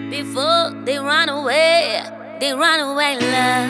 Before they run away, love.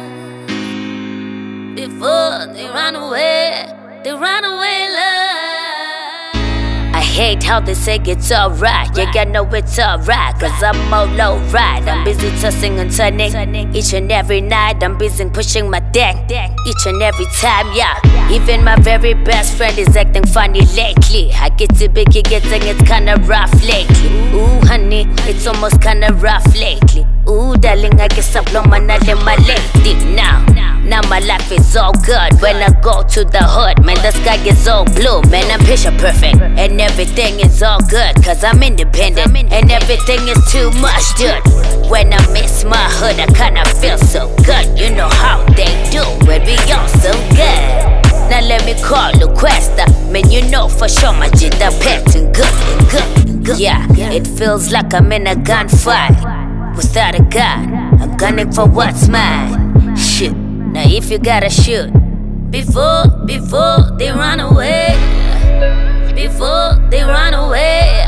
Before they run away, love. I hate how they say it's alright. You gotta know it's alright, cause I'm all low right. I'm busy tossing and turning each and every night. I'm busy pushing my thing each and every time, yeah. Even my very best friend is acting funny lately. I get to be getting it's kinda rough lately. Ooh, honey, it's almost kinda rough lately. Ooh, darling, I guess I've blown my lady now. Now my life is all good. When I go to the hood, man, the sky is all blue. Man, I'm picture perfect, and everything is all good, cause I'm independent, and everything is too much, dude. When I miss my hood, I kinda feel so good. You know how they do it, we all so good. Now let me call Luquesta, man, you know for sure my jita pet and good. Yeah, it feels like I'm in a gunfight. Without a gun, I'm gunning for what's mine. Shit, now if you gotta shoot before they run away, before they run away,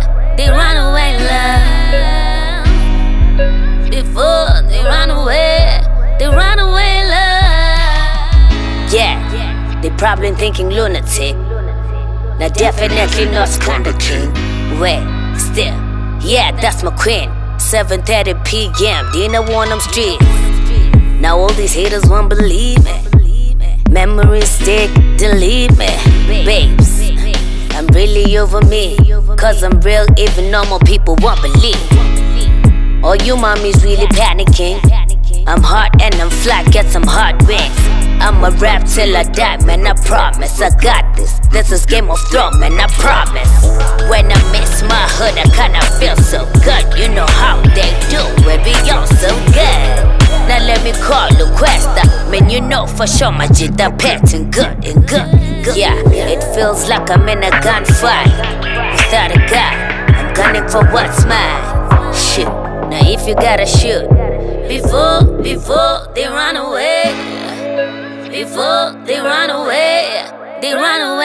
love. Before they run away, love. Yeah, they probably thinking lunatic. Now definitely not Skanda King. Wait, still, yeah, that's my queen. 7:30 p.m. dinner on them streets. Now all these haters won't believe me. Memories stick, delete me. Babes, I'm really over me, cause I'm real, even normal people won't believe. All you mommies really panicking. I'm hot and I'm fly, get some hot wings. I'ma rap till I die, man, I promise. I got this, this is Game of Thrones, man, I promise. When I miss my hood, I kinda feel so good. You know how they do it, we all so good. Now let me call Luquesta, man, you know for sure my jita pet and good. Yeah, it feels like I'm in a gunfight. Without a gun, I'm gunning for what's mine. Shit, now if you gotta shoot before they run away, before they run away,